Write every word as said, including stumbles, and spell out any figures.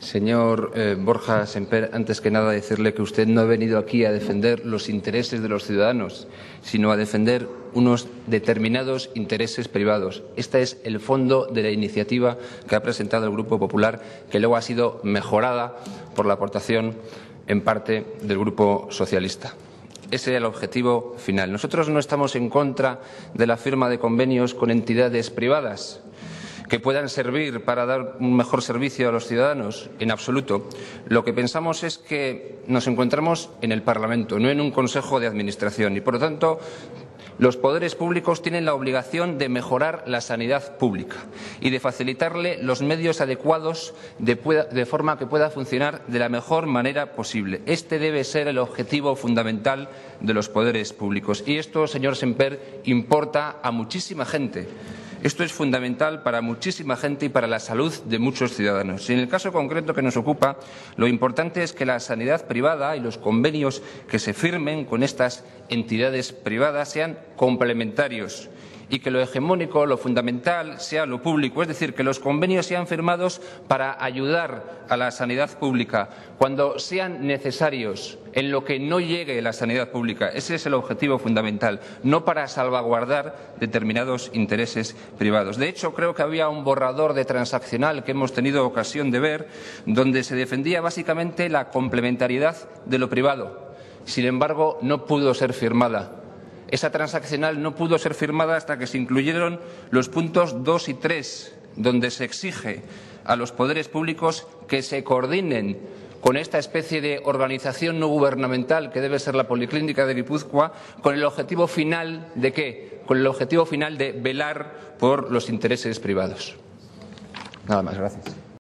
Señor eh, Borja Sémper, antes que nada decirle que usted no ha venido aquí a defender los intereses de los ciudadanos, sino a defender unos determinados intereses privados. Este es el fondo de la iniciativa que ha presentado el Grupo Popular, que luego ha sido mejorada por la aportación en parte del Grupo Socialista. Ese es el objetivo final. Nosotros no estamos en contra de la firma de convenios con entidades privadas que puedan servir para dar un mejor servicio a los ciudadanos, en absoluto. Lo que pensamos es que nos encontramos en el Parlamento, no en un Consejo de Administración, y, por lo tanto, los poderes públicos tienen la obligación de mejorar la sanidad pública y de facilitarle los medios adecuados de, pueda, de forma que pueda funcionar de la mejor manera posible. Este debe ser el objetivo fundamental de los poderes públicos. Y esto, señor Sémper, importa a muchísima gente. Esto es fundamental para muchísima gente y para la salud de muchos ciudadanos. Y en el caso concreto que nos ocupa, lo importante es que la sanidad privada y los convenios que se firmen con estas entidades privadas sean complementarios y que lo hegemónico, lo fundamental, sea lo público. Es decir, que los convenios sean firmados para ayudar a la sanidad pública cuando sean necesarios, en lo que no llegue la sanidad pública. Ese es el objetivo fundamental, no para salvaguardar determinados intereses privados. De hecho, creo que había un borrador de transaccional que hemos tenido ocasión de ver, donde se defendía básicamente la complementariedad de lo privado. Sin embargo, no pudo ser firmada. Esa transaccional no pudo ser firmada hasta que se incluyeron los puntos dos y tres, donde se exige a los poderes públicos que se coordinen con esta especie de organización no gubernamental que debe ser la Policlínica de Guipúzcoa, con el objetivo final de ¿qué? Con el objetivo final de velar por los intereses privados. Nada más, gracias.